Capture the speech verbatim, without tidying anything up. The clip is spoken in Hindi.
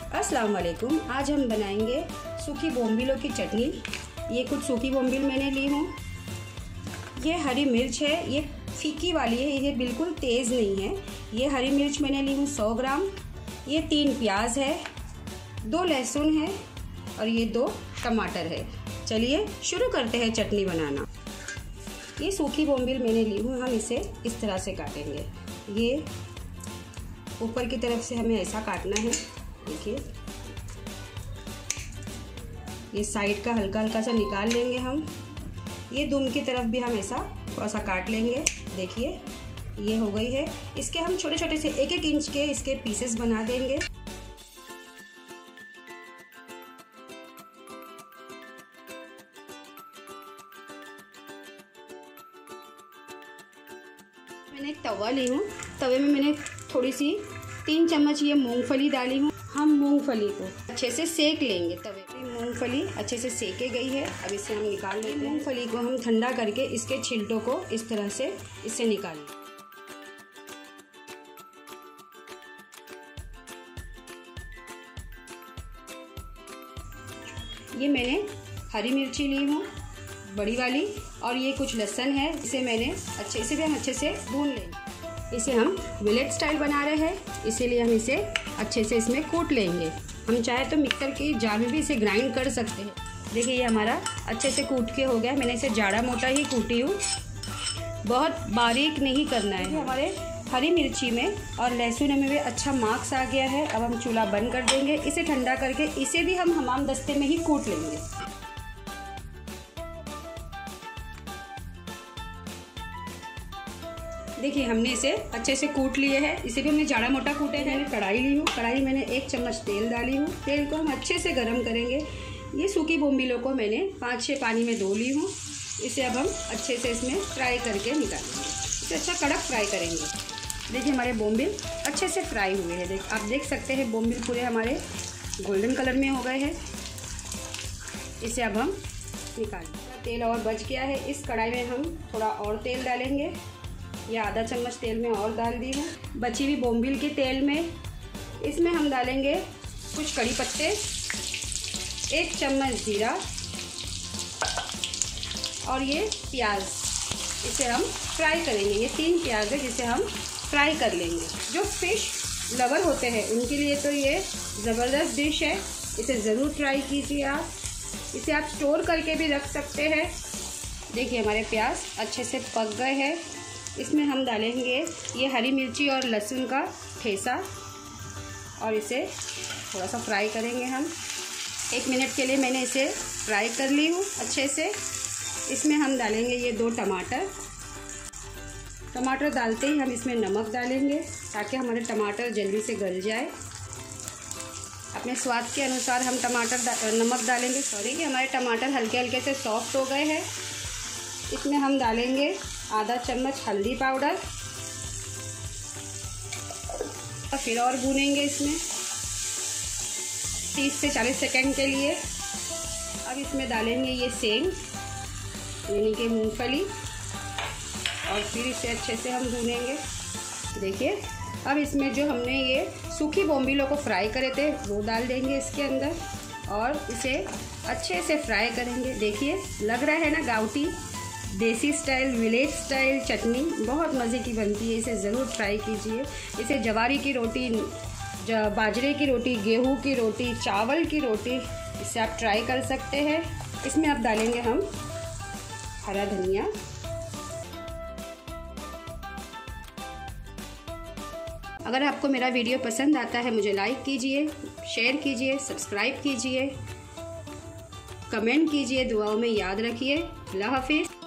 अस्सलाम वालेकुम। आज हम बनाएंगे सूखी बोम्बिलों की चटनी। ये कुछ सूखी बोम्बिल मैंने ली हूँ। ये हरी मिर्च है, ये फीकी वाली है, ये बिल्कुल तेज़ नहीं है। ये हरी मिर्च मैंने ली हूँ सौ ग्राम। ये तीन प्याज है, दो लहसुन है और ये दो टमाटर है। चलिए शुरू करते हैं चटनी बनाना। ये सूखी बोम्बिल मैंने ली हूँ, हम इसे इस तरह से काटेंगे। ये ऊपर की तरफ से हमें ऐसा काटना है। देखिए ये साइड का हल्का हल्का सा निकाल लेंगे हम। ये दुम की तरफ भी हम ऐसा थोड़ा सा काट लेंगे। देखिए ये हो गई है। इसके हम छोटे छोटे से एक एक इंच के इसके पीसेस बना देंगे। मैंने एक तवा ली हूँ, तवे में मैंने थोड़ी सी तीन चम्मच ये मूंगफली डाली हूँ। हम मूंगफली को अच्छे से सेक लेंगे तवे पे। मूंगफली अच्छे से सेके गई है, अब इसे हम निकाल लेते हैं। मूंगफली को हम ठंडा करके इसके छिलटों को इस तरह से इसे निकाल लें। ये मैंने हरी मिर्ची ली हूँ बड़ी वाली, और ये कुछ लहसुन है, इसे मैंने अच्छे से भी हम अच्छे से भून लेंगे। इसे हम विलेट स्टाइल बना रहे हैं, इसीलिए हम इसे अच्छे से इसमें कूट लेंगे। हम चाहे तो मिक्सर के जार में भी इसे ग्राइंड कर सकते हैं। देखिए ये हमारा अच्छे से कूट के हो गया। मैंने इसे जाड़ा मोटा ही कूटी हूँ, बहुत बारीक नहीं करना है। हमारे हरी मिर्ची में और लहसुन में भी अच्छा मार्क्स आ गया है। अब हम चूल्हा बंद कर देंगे। इसे ठंडा करके इसे भी हम हमाम दस्ते में ही कूट लेंगे। देखिए हमने इसे अच्छे से कूट लिए है। इसे भी हमने जाड़ा मोटा कूटे हैं। मैंने कढ़ाई ली हूँ, कढ़ाई मैंने एक चम्मच तेल डाली हूँ। तेल को हम अच्छे से गर्म करेंगे। ये सूखी बोम्बिलों को मैंने पाँच छः पानी में धो ली हूँ। इसे अब हम अच्छे से इसमें फ्राई करके निकालेंगे। इसे अच्छा कड़क फ्राई करेंगे। देखिए हमारे बोम्बिल अच्छे से फ्राई हुए हैं। देख आप देख सकते हैं बोम्बिल पूरे हमारे गोल्डन कलर में हो गए हैं। इसे अब हम निकालेंगे। तेल और बच गया है। इस कढ़ाई में हम थोड़ा और तेल डालेंगे। या आधा चम्मच तेल में और डाल दी हूँ। बची हुई बोम्बिल के तेल में इसमें हम डालेंगे कुछ कड़ी पत्ते, एक चम्मच जीरा और ये प्याज। इसे हम फ्राई करेंगे। ये तीन प्याज है जिसे हम फ्राई कर लेंगे। जो फिश लवर होते हैं उनके लिए तो ये ज़बरदस्त डिश है, इसे ज़रूर ट्राई कीजिए आप। इसे आप स्टोर करके भी रख सकते हैं। देखिए हमारे प्याज अच्छे से पक गए हैं। इसमें हम डालेंगे ये हरी मिर्ची और लहसुन का ठेसा और इसे थोड़ा सा फ्राई करेंगे हम। एक मिनट के लिए मैंने इसे फ्राई कर ली हूँ अच्छे से। इसमें हम डालेंगे ये दो टमाटर। टमाटर डालते ही हम इसमें नमक डालेंगे ताकि हमारे टमाटर जल्दी से गल जाए। अपने स्वाद के अनुसार हम टमाटर नमक डालेंगे। सॉरी कि हमारे टमाटर हल्के हल्के से सॉफ्ट हो गए हैं। इसमें हम डालेंगे आधा चम्मच हल्दी पाउडर और फिर और भूनेंगे इसमें तीस से चालीस सेकंड के लिए। अब इसमें डालेंगे ये सेंग यानी कि मूंगफली और फिर इसे अच्छे से हम भूनेंगे। देखिए अब इसमें जो हमने ये सूखी बोम्बिलों को फ्राई करे थे वो डाल देंगे इसके अंदर और इसे अच्छे से फ्राई करेंगे। देखिए लग रहा है ना गाउटी देसी स्टाइल विलेज स्टाइल चटनी बहुत मज़े की बनती है। इसे ज़रूर ट्राई कीजिए। इसे जवारी की रोटी, बाजरे की रोटी, गेहूं की रोटी, चावल की रोटी, इसे आप ट्राई कर सकते हैं। इसमें आप डालेंगे हम हरा धनिया। अगर आपको मेरा वीडियो पसंद आता है मुझे लाइक कीजिए, शेयर कीजिए, सब्सक्राइब कीजिए, कमेंट कीजिए, दुआओं में याद रखिए। अल्लाह हाफिज़।